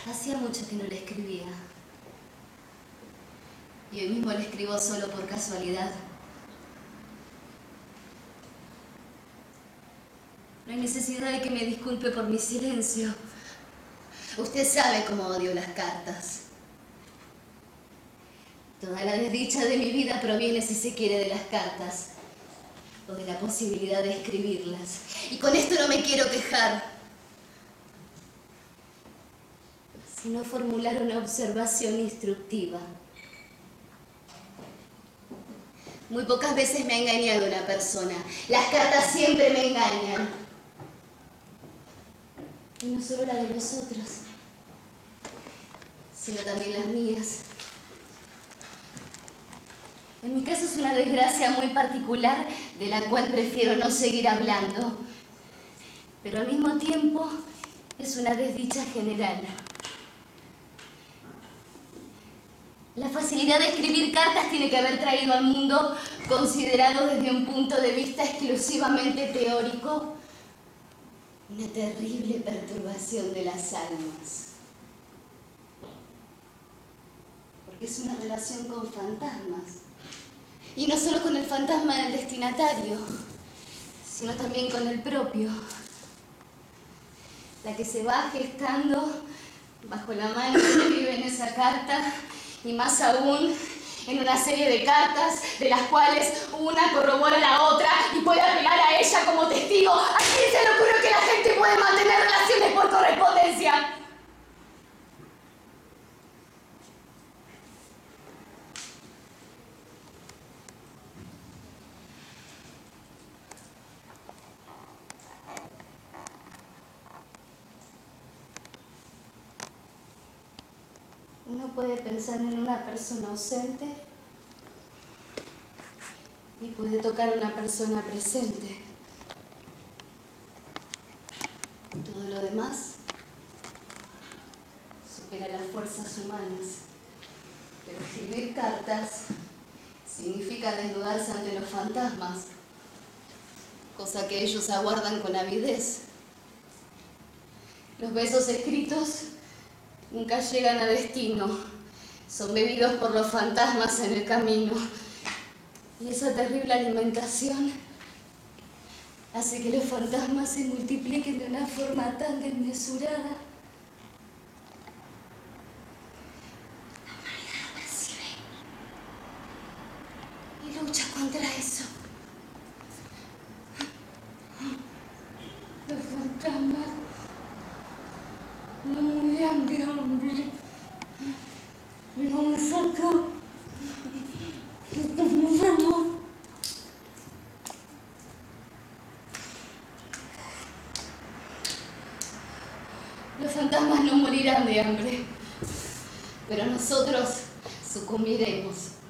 Hacía mucho que no le escribía. Y hoy mismo le escribo solo por casualidad. No hay necesidad de que me disculpe por mi silencio. Usted sabe cómo odio las cartas. Toda la desdicha de mi vida proviene, si se quiere, de las cartas. O de la posibilidad de escribirlas. Y con esto no me quiero quejar, sino formular una observación instructiva. Muy pocas veces me ha engañado una persona. Las cartas siempre me engañan. Y no solo la de los otros, sino también las mías. En mi caso es una desgracia muy particular de la cual prefiero no seguir hablando, pero al mismo tiempo es una desdicha general. La facilidad de escribir cartas tiene que haber traído al mundo, considerado desde un punto de vista exclusivamente teórico, una terrible perturbación de las almas. Porque es una relación con fantasmas. Y no solo con el fantasma del destinatario, sino también con el propio. La que se va gestando bajo la mano que vive en esa carta, y más aún en una serie de cartas de las cuales una corrobora a la otra y puede apelar a ella como testigo. ¿A quién se le ocurrió que la gente puede mantener relaciones por correspondencia? Uno puede pensar en una persona ausente y puede tocar a una persona presente. Todo lo demás supera las fuerzas humanas. Pero escribir cartas significa desnudarse ante los fantasmas, cosa que ellos aguardan con avidez. Los besos escritos nunca llegan a destino, son bebidos por los fantasmas en el camino. Y esa terrible alimentación hace que los fantasmas se multipliquen de una forma tan desmesurada. La humanidad lo percibe y lucha contra eso. Los fantasmas no morirán de hambre. Pero nosotros estamos enfermos. Los fantasmas no morirán de hambre, pero nosotros sucumbiremos.